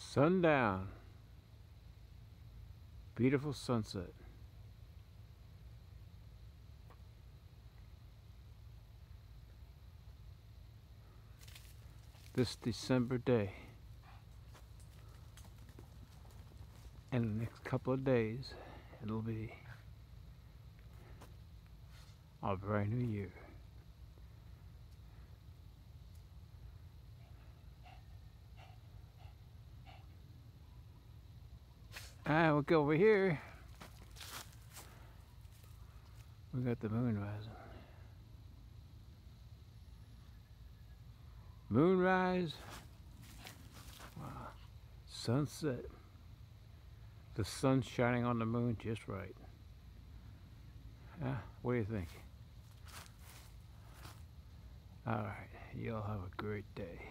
Sundown. Beautiful sunset. This December day. And the next couple of days, it'll be a brand new year. Alright, we'll go over here. We got the moon rising. Moonrise. Wow. Sunset. The sun's shining on the moon just right. What do you think? Alright, y'all have a great day.